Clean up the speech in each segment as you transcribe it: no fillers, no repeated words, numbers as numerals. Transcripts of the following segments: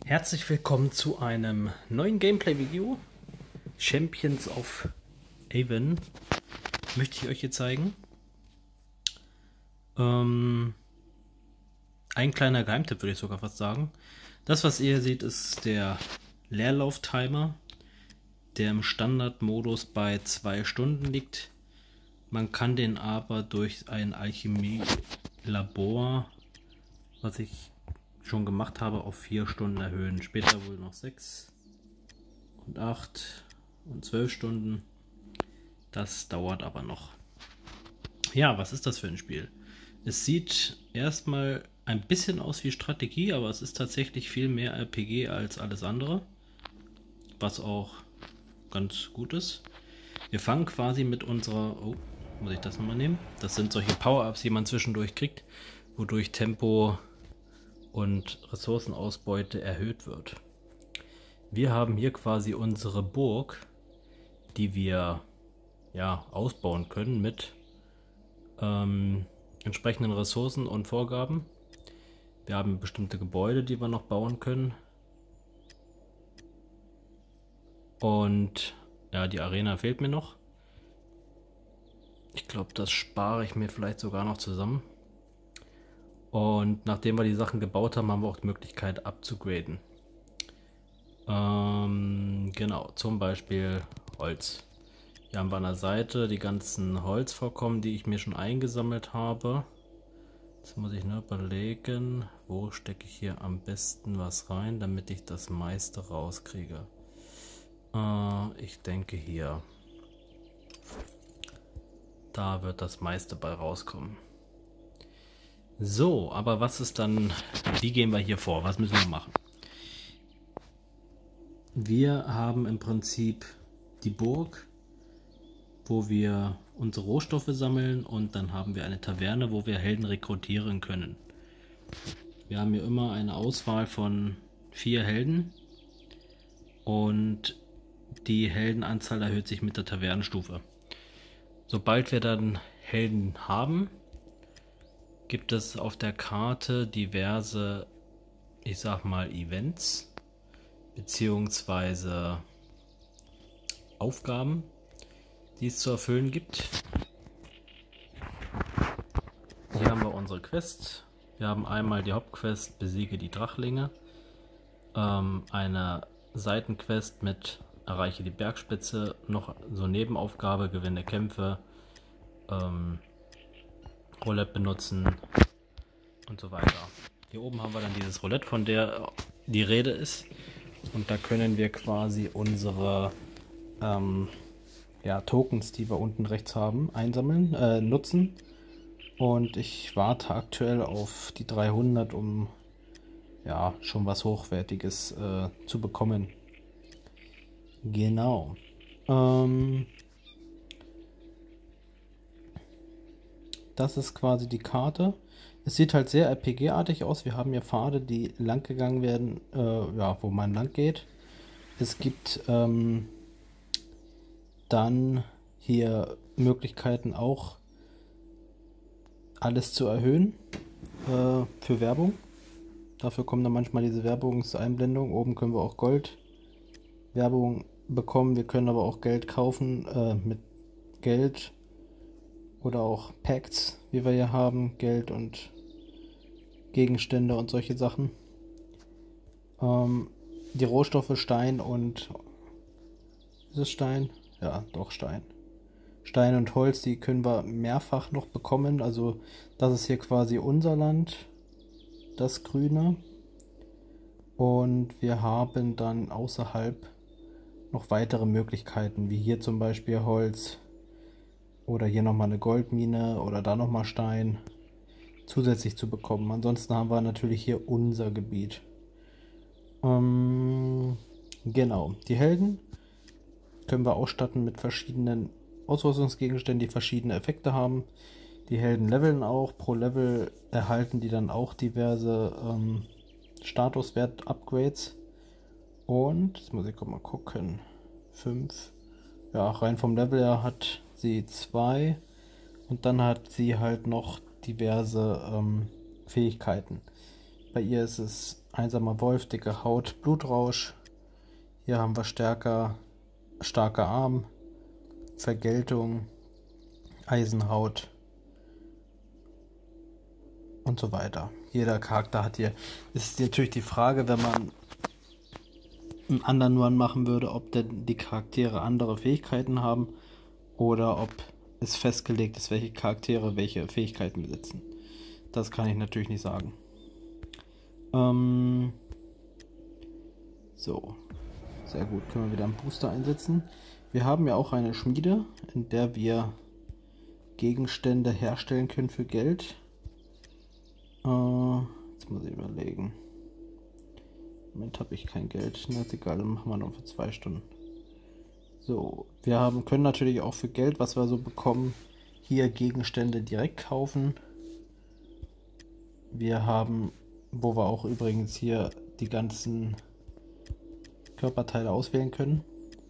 Herzlich willkommen zu einem neuen Gameplay-Video. Champions of Aven möchte ich euch hier zeigen. Ein kleiner Geheimtipp würde ich sogar fast sagen. Das, was ihr seht, ist der Leerlauf-Timer, der im Standardmodus bei 2 Stunden liegt. Man kann den aber durch ein Alchemie-Labor, was ich schon gemacht habe, auf 4 Stunden erhöhen. Später wohl noch 6 und 8 und 12 Stunden. Das dauert aber noch. Ja, was ist das für ein Spiel? Es sieht erstmal ein bisschen aus wie Strategie, aber es ist tatsächlich viel mehr RPG als alles andere, was auch ganz gut ist. Wir fangen quasi mit unserer... Oh, muss ich das nochmal nehmen? Das sind solche Power-Ups, die man zwischendurch kriegt, wodurch Tempo und Ressourcenausbeute erhöht wird. Wir haben hier quasi unsere Burg, die wir ausbauen können mit entsprechenden Ressourcen und Vorgaben. Wir haben bestimmte Gebäude, die wir noch bauen können. Und ja, die Arena fehlt mir noch. Ich glaube, das spare ich mir vielleicht sogar noch zusammen. Und nachdem wir die Sachen gebaut haben, haben wir auch die Möglichkeit abzugraden. Genau, zum Beispiel Holz. Hier haben wir an der Seite die ganzen Holzvorkommen, die ich mir schon eingesammelt habe. Jetzt muss ich nur überlegen, wo stecke ich hier am besten was rein, damit ich das meiste rauskriege. Ich denke hier. Da wird das meiste bei rauskommen. So, aber was ist dann, wie gehen wir hier vor? Was müssen wir machen? Wir haben im Prinzip die Burg, wo wir unsere Rohstoffe sammeln, und dann haben wir eine Taverne, wo wir Helden rekrutieren können. Wir haben hier immer eine Auswahl von 4 Helden und die Heldenanzahl erhöht sich mit der Tavernenstufe. Sobald wir dann Helden haben, gibt es auf der Karte diverse, ich sag mal, Events beziehungsweise Aufgaben, die es zu erfüllen gibt. Hier haben wir unsere Quest. Wir haben einmal die Hauptquest, besiege die Drachlinge, eine Seitenquest mit erreiche die Bergspitze, noch so Nebenaufgabe, gewinne Kämpfe, Roulette benutzen und so weiter. Hier oben haben wir dann dieses Roulette, von der die Rede ist, und da können wir quasi unsere Tokens, die wir unten rechts haben, einsammeln, nutzen, und ich warte aktuell auf die 300, um schon was Hochwertiges zu bekommen. Genau. Das ist quasi die Karte. Es sieht halt sehr RPG-artig aus. Wir haben hier Pfade, die lang gegangen werden, wo man lang geht. Es gibt dann hier Möglichkeiten, auch alles zu erhöhen für Werbung. Dafür kommen dann manchmal diese Werbungseinblendungen. Oben können wir auch Gold-Werbung bekommen. Wir können aber auch Geld kaufen mit Geld. Oder auch Packs, wie wir hier haben, Geld und Gegenstände und solche Sachen. Die Rohstoffe Stein und... Ist es Stein? Ja, doch Stein. Stein und Holz, die können wir mehrfach noch bekommen. Also das ist hier quasi unser Land, das Grüne. Und wir haben dann außerhalb noch weitere Möglichkeiten, wie hier zum Beispiel Holz. Oder hier nochmal eine Goldmine oder da nochmal Stein zusätzlich zu bekommen. Ansonsten haben wir natürlich hier unser Gebiet. Genau, die Helden können wir ausstatten mit verschiedenen Ausrüstungsgegenständen, die verschiedene Effekte haben. Die Helden leveln auch. Pro Level erhalten die dann auch diverse Statuswert-Upgrades. Und, jetzt muss ich mal gucken, 5. Ja, rein vom Level her hat sie 2, und dann hat sie halt noch diverse Fähigkeiten. Bei ihr ist es einsamer Wolf, dicke Haut, Blutrausch. Hier haben wir starker Arm, Vergeltung, Eisenhaut und so weiter. Jeder Charakter hat hier. Ist natürlich die Frage, wenn man einen anderen Run machen würde, ob denn die Charaktere andere Fähigkeiten haben oder ob es festgelegt ist, welche Charaktere welche Fähigkeiten besitzen. Das kann ich natürlich nicht sagen. So, sehr gut. Können wir wieder einen Booster einsetzen. Wir haben ja auch eine Schmiede, in der wir Gegenstände herstellen können für Geld. Jetzt muss ich überlegen. Im Moment habe ich kein Geld. Na, ist egal, dann machen wir noch für 2 Stunden. So, wir können natürlich auch für Geld, was wir so bekommen, hier Gegenstände direkt kaufen. Wir haben, wo wir auch übrigens hier die ganzen Körperteile auswählen können.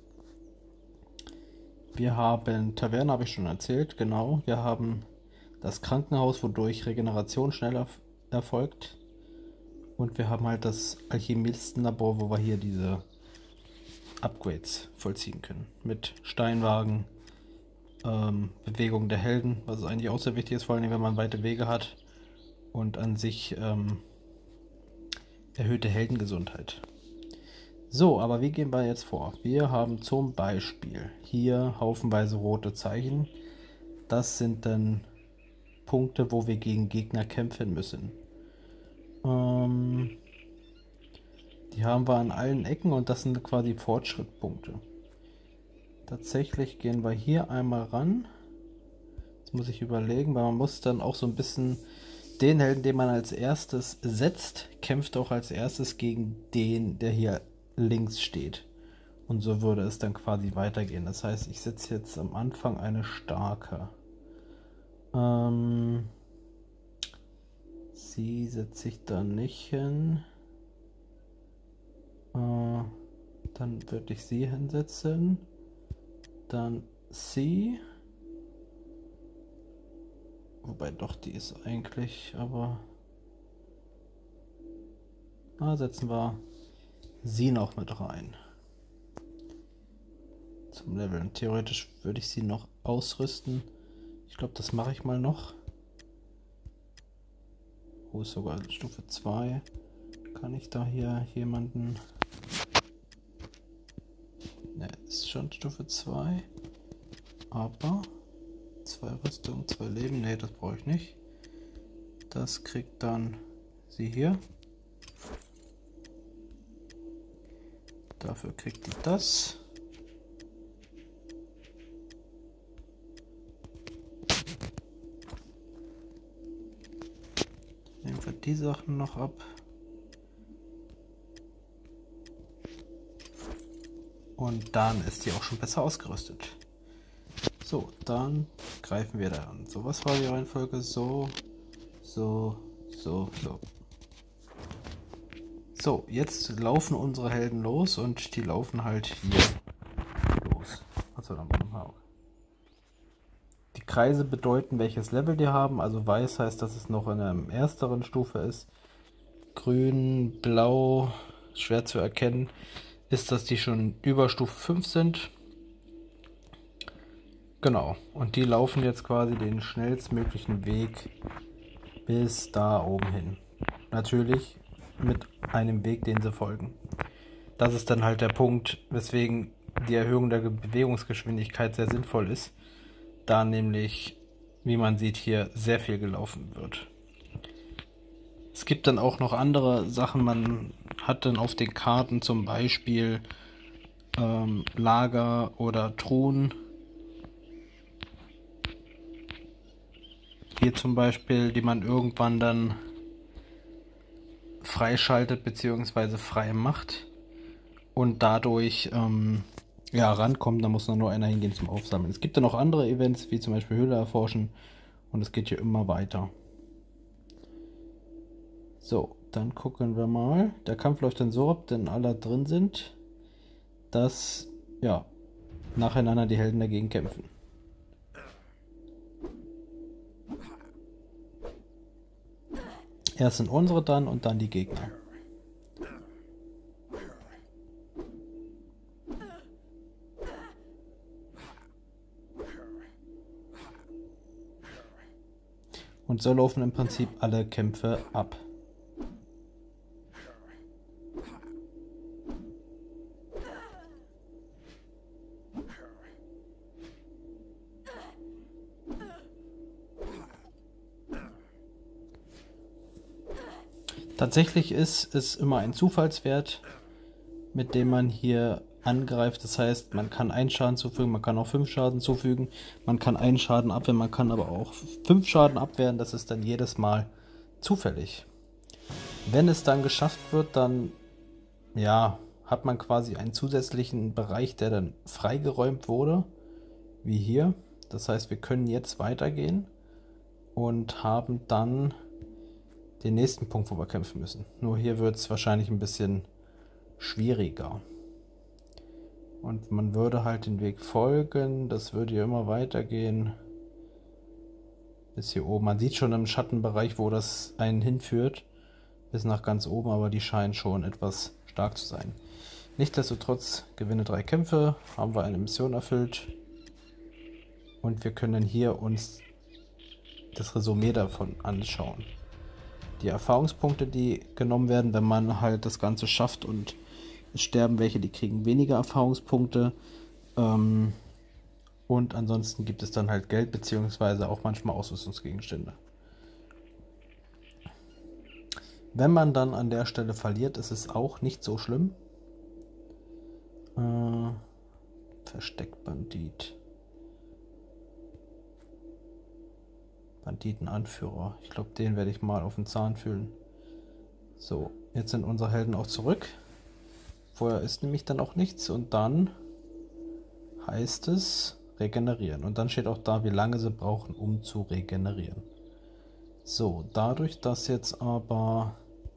Wir haben Taverne, habe ich schon erzählt, genau. Wir haben das Krankenhaus, wodurch Regeneration schneller erfolgt. Und wir haben halt das Alchemistenlabor, wo wir hier diese Upgrades vollziehen können. Mit Steinwagen, Bewegung der Helden, was eigentlich auch sehr wichtig ist, vor allem wenn man weite Wege hat. Und an sich erhöhte Heldengesundheit. So, aber wie gehen wir jetzt vor? Wir haben zum Beispiel hier haufenweise rote Zeichen. Das sind dann Punkte, wo wir gegen Gegner kämpfen müssen. Die haben wir an allen Ecken und das sind quasi Fortschrittspunkte. Tatsächlich gehen wir hier einmal ran. Jetzt muss ich überlegen, weil man muss dann auch so ein bisschen den Helden, den man als erstes setzt, kämpft auch als erstes gegen den, der hier links steht. Und so würde es dann quasi weitergehen. Das heißt, ich setze jetzt am Anfang eine starke. Sie setze ich da nicht hin. Dann würde ich sie hinsetzen. Dann sie. Wobei doch, die ist eigentlich, aber... setzen wir sie noch mit rein. Zum Leveln. Theoretisch würde ich sie noch ausrüsten. Ich glaube, das mache ich mal noch. Oh, ist sogar Stufe 2. Kann ich da hier jemanden... Ne, ist schon Stufe 2. Aber 2 Rüstung, 2 Leben. Ne, das brauche ich nicht. Das kriegt dann sie hier. Dafür kriegt die das. Nehmen wir die Sachen noch ab. Und dann ist die auch schon besser ausgerüstet. So, dann greifen wir da an. So, was war die Reihenfolge? So. So, jetzt laufen unsere Helden los und die laufen halt hier los. Achso, dann machen wir auch. Die Kreise bedeuten, welches Level die haben. Also weiß heißt, dass es noch in einer ersteren Stufe ist. Grün, blau, schwer zu erkennen, ist, dass die schon über Stufe 5 sind. Genau, und die laufen jetzt quasi den schnellstmöglichen Weg bis da oben hin. Natürlich mit einem Weg, den sie folgen. Das ist dann halt der Punkt, weswegen die Erhöhung der Bewegungsgeschwindigkeit sehr sinnvoll ist, da nämlich, wie man sieht, hier sehr viel gelaufen wird. Es gibt dann auch noch andere Sachen, man hat dann auf den Karten zum Beispiel Lager oder Truhen. Hier zum Beispiel, die man irgendwann dann freischaltet bzw. frei macht und dadurch rankommt, da muss nur einer hingehen zum Aufsammeln. Es gibt dann noch andere Events, wie zum Beispiel Höhle erforschen und es geht hier immer weiter. So, dann gucken wir mal. Der Kampf läuft dann so ab, denn alle drin sind, dass nacheinander die Helden dagegen kämpfen. Erst sind unsere dann und dann die Gegner. Und so laufen im Prinzip alle Kämpfe ab. Tatsächlich ist es immer ein Zufallswert, mit dem man hier angreift. Das heißt, man kann einen Schaden zufügen, man kann auch 5 Schaden zufügen, man kann einen Schaden abwehren, man kann aber auch 5 Schaden abwehren. Das ist dann jedes Mal zufällig. Wenn es dann geschafft wird, dann ja, hat man quasi einen zusätzlichen Bereich, der dann freigeräumt wurde, wie hier. Das heißt, wir können jetzt weitergehen und haben dann den nächsten Punkt, wo wir kämpfen müssen. Nur hier wird es wahrscheinlich ein bisschen schwieriger. Und man würde halt den Weg folgen. Das würde hier immer weitergehen. Bis hier oben. Man sieht schon im Schattenbereich, wo das einen hinführt. Bis nach ganz oben, aber die scheinen schon etwas stark zu sein. Nichtsdestotrotz gewinne 3 Kämpfe. Haben wir eine Mission erfüllt. Und wir können hier uns das Resümee davon anschauen. Die Erfahrungspunkte, die genommen werden, wenn man halt das Ganze schafft, und es sterben welche, die kriegen weniger Erfahrungspunkte. Und ansonsten gibt es dann halt Geld, beziehungsweise auch manchmal Ausrüstungsgegenstände. Wenn man dann an der Stelle verliert, ist es auch nicht so schlimm. Versteckbandit. Banditenanführer. Ich glaube, den werde ich mal auf den Zahn fühlen. So, jetzt sind unsere Helden auch zurück. Vorher ist nämlich dann auch nichts und dann heißt es regenerieren. Und dann steht auch da, wie lange sie brauchen, um zu regenerieren. So, dadurch, dass jetzt aber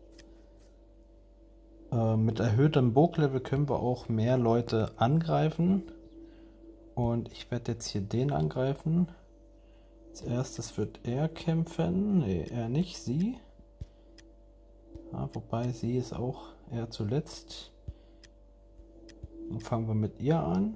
mit erhöhtem Burglevel können wir auch mehr Leute angreifen. Und ich werde jetzt hier den angreifen. Als erstes wird er kämpfen. Nee, er nicht, sie. Ja, wobei sie ist auch eher zuletzt. Dann fangen wir mit ihr an.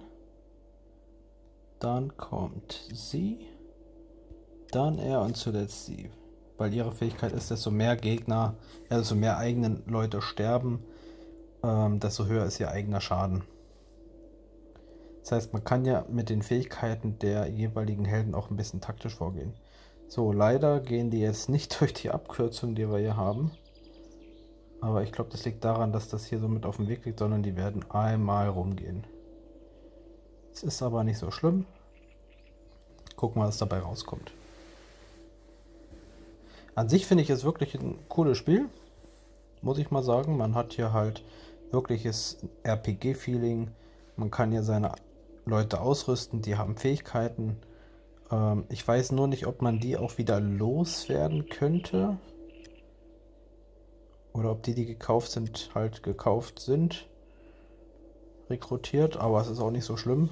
Dann kommt sie. Dann er und zuletzt sie. Weil ihre Fähigkeit ist, desto mehr Gegner, desto mehr eigene Leute sterben, desto höher ist ihr eigener Schaden. Das heißt, man kann ja mit den Fähigkeiten der jeweiligen Helden auch ein bisschen taktisch vorgehen. So, leider gehen die jetzt nicht durch die Abkürzung, die wir hier haben. Aber ich glaube, das liegt daran, dass das hier so mit auf dem Weg liegt, sondern die werden einmal rumgehen. Es ist aber nicht so schlimm. Gucken wir, was dabei rauskommt. An sich finde ich es wirklich ein cooles Spiel. Muss ich mal sagen. Man hat hier halt wirkliches RPG-Feeling. Man kann hier seine Leute ausrüsten, die haben Fähigkeiten. Ich weiß nur nicht, ob man die auch wieder loswerden könnte. Oder ob die gekauft sind, halt gekauft sind. Rekrutiert, aber es ist auch nicht so schlimm.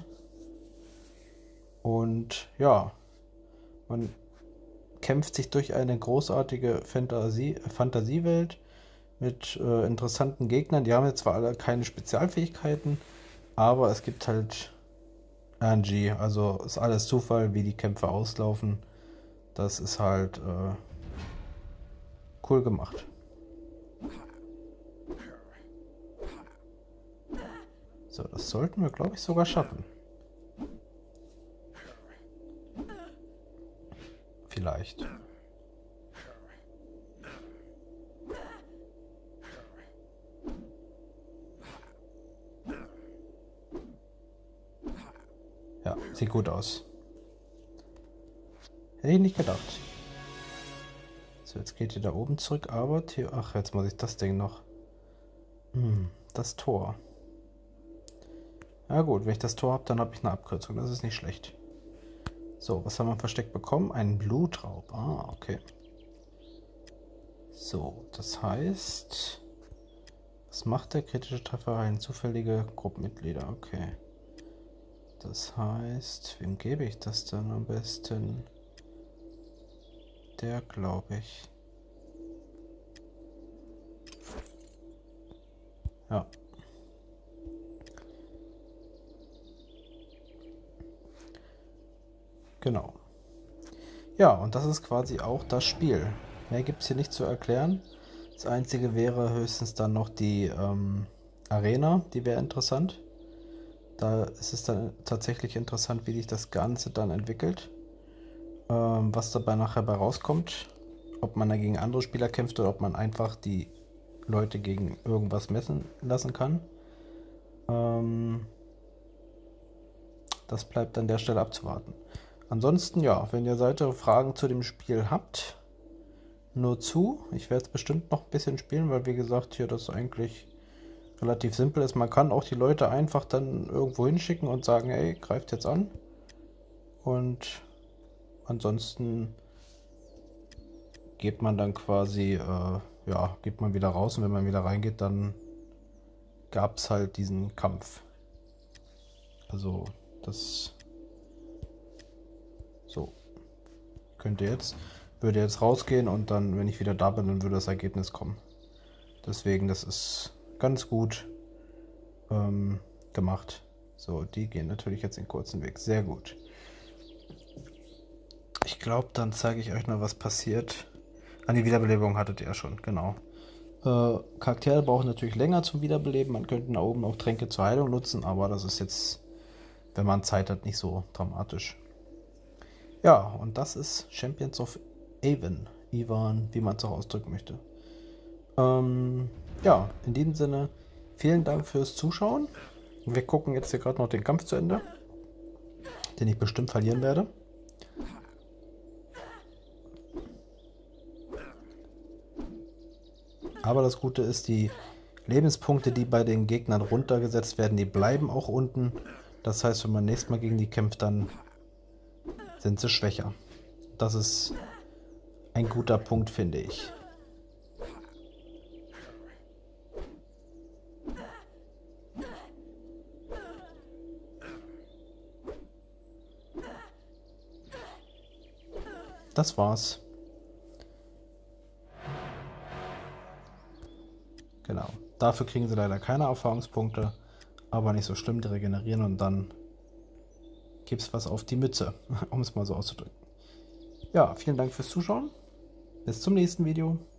Und ja, man kämpft sich durch eine großartige Fantasiewelt mit interessanten Gegnern. Die haben jetzt zwar alle keine Spezialfähigkeiten, aber es gibt halt RNG, also ist alles Zufall, wie die Kämpfe auslaufen. Das ist halt cool gemacht. So, das sollten wir, glaube ich, sogar schaffen. Vielleicht. Ja, sieht gut aus. Hätte ich nicht gedacht. So, jetzt geht ihr da oben zurück, aber... Ach, jetzt muss ich das Ding noch... das Tor. Ja gut, wenn ich das Tor habe, dann habe ich eine Abkürzung. Das ist nicht schlecht. So, was haben wir versteckt bekommen? Einen Blutraub. Ah, okay. So, das heißt... Was macht der kritische Treffer? Ein zufällige Gruppenmitglieder. Okay. Das heißt, wem gebe ich das dann am besten? Der, glaube ich. Ja. Genau. Ja, und das ist quasi auch das Spiel. Mehr gibt es hier nicht zu erklären. Das Einzige wäre höchstens dann noch die Arena, die wäre interessant. Da ist es dann tatsächlich interessant, wie sich das Ganze dann entwickelt. Was dabei nachher bei rauskommt. Ob man da gegen andere Spieler kämpft oder ob man einfach die Leute gegen irgendwas messen lassen kann. Das bleibt an der Stelle abzuwarten. Ansonsten, ja, wenn ihr weitere Fragen zu dem Spiel habt, nur zu. Ich werde es bestimmt noch ein bisschen spielen, weil wie gesagt, hier das eigentlich relativ simpel ist. Man kann auch die Leute einfach dann irgendwo hinschicken und sagen, hey, greift jetzt an. Und ansonsten geht man dann quasi, ja, geht man wieder raus und wenn man wieder reingeht, dann gab es halt diesen Kampf. Also das so würde jetzt rausgehen und dann, wenn ich wieder da bin, dann würde das Ergebnis kommen. Deswegen, das ist ganz gut gemacht. So, die gehen natürlich jetzt den kurzen Weg. Sehr gut. Ich glaube, dann zeige ich euch noch, was passiert. An die Wiederbelebung hattet ihr ja schon, genau. Charaktere brauchen natürlich länger zum Wiederbeleben. Man könnte da oben auch Tränke zur Heilung nutzen, aber das ist jetzt, wenn man Zeit hat, nicht so dramatisch. Ja, und das ist Champions of Aven, Ivan, wie man es auch ausdrücken möchte. Ja, in diesem Sinne, vielen Dank fürs Zuschauen. Wir gucken jetzt hier gerade noch den Kampf zu Ende, den ich bestimmt verlieren werde. Aber das Gute ist, die Lebenspunkte, die bei den Gegnern runtergesetzt werden, die bleiben auch unten. Das heißt, wenn man nächstes Mal gegen die kämpft, dann sind sie schwächer. Das ist ein guter Punkt, finde ich. Das war's. Genau. Dafür kriegen sie leider keine Erfahrungspunkte, aber nicht so schlimm, die regenerieren und dann gibt's was auf die Mütze, um es mal so auszudrücken. Ja, vielen Dank fürs Zuschauen. Bis zum nächsten Video.